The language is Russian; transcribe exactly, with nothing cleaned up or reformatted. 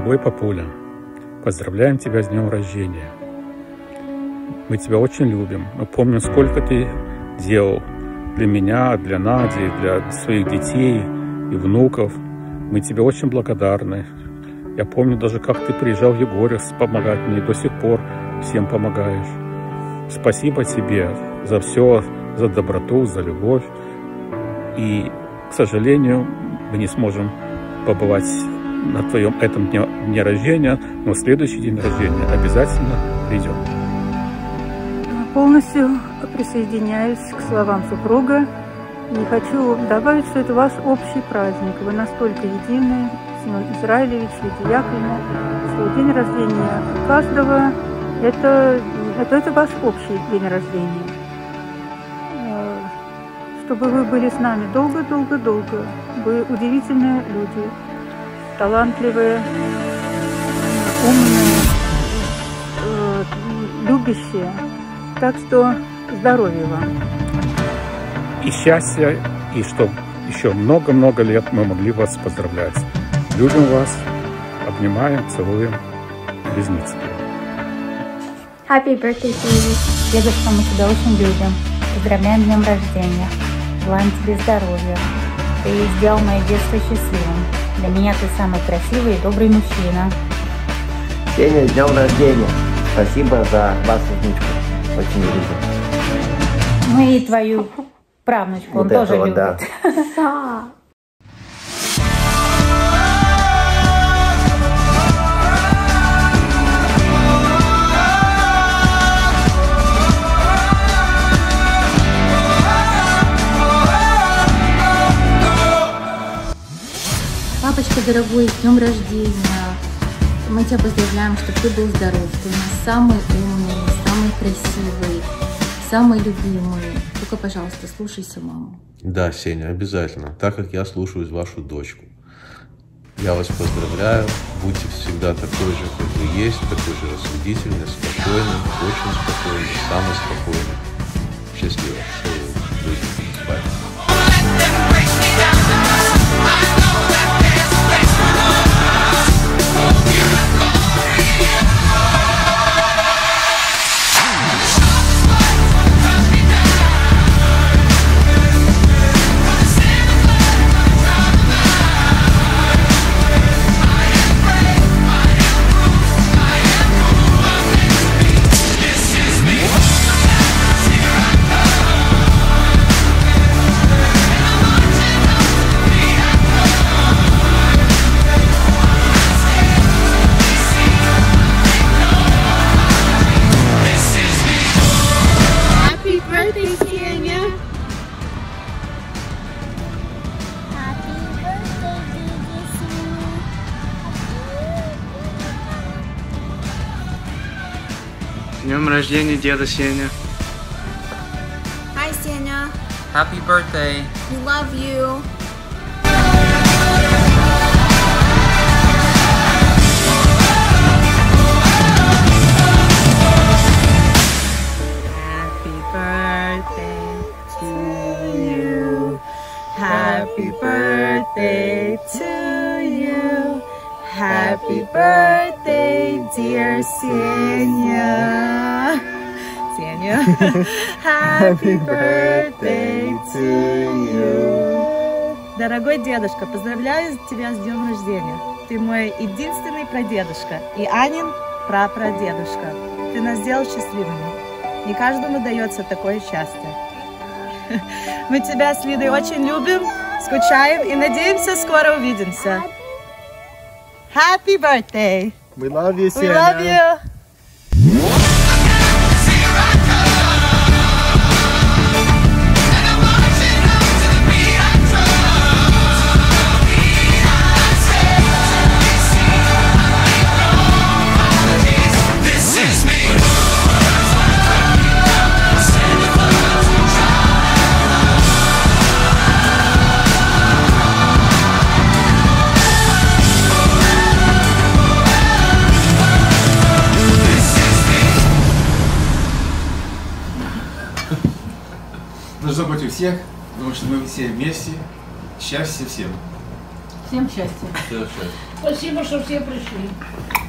Дорогой папуля, поздравляем тебя с днем рождения. Мы тебя очень любим. Мы помним, сколько ты делал для меня, для Нади, для своих детей и внуков. Мы тебе очень благодарны. Я помню даже, как ты приезжал в Егорьевск помогать мне, до сих пор всем помогаешь. Спасибо тебе за все, за доброту, за любовь. И, к сожалению, мы не сможем побывать на твоем этом дне, дне рождения, но в следующий день рождения обязательно придем. Полностью присоединяюсь к словам супруга и хочу добавить, что это ваш общий праздник. Вы настолько едины, Семен Израилевич, Лидия Яковлевна, что день рождения каждого это, это, это ваш общий день рождения. Чтобы вы были с нами долго-долго-долго. Вы удивительные люди, талантливые, умные, э, любящие. Так что здоровья вам. И счастья, и чтобы еще много-много лет мы могли вас поздравлять. Любим вас, обнимаем, целуем. Близнецкие. Happy birthday to you. Дедушка, мы тебя очень любим. Поздравляем с днем рождения. Желаем тебе здоровья. Ты сделал мое детство счастливым. Для меня ты самый красивый и добрый мужчина. Сеня, с днем рождения. Спасибо за вашу внучку. Очень любим. Мы и твою правнучку, он вот тоже этого, любит. Да. Папочка дорогой, с днем рождения. Мы тебя поздравляем, чтобы ты был здоров. Ты у нас самый умный, самый красивый, самый любимый. Только, пожалуйста, слушайся маму. Да, Сеня, обязательно. Так как я слушаюсь вашу дочку. Я вас поздравляю. Будьте всегда такой же, как вы есть, такой же рассудительный, спокойный, очень спокойный, самый спокойный. Счастливо. Bye. С днем рождения, деда Сеня. Hi, Senya. Happy birthday. We love you. Happy birthday to you. Happy birthday to you. Happy birthday, dear Senya. Senya. Happy birthday to you. Дорогой дедушка, поздравляю тебя с днем рождения. Ты мой единственный прадедушка и Анин прапрадедушка. Ты нас сделал счастливыми. Не каждому дается такое счастье. Мы тебя с Лидой очень любим, скучаем и надеемся, скоро увидимся. Happy birthday! We love you, Senya. We love you! Должно быть у всех, потому что мы все вместе. Счастья всем. Всем счастья. Всем счастья. Спасибо, что все пришли.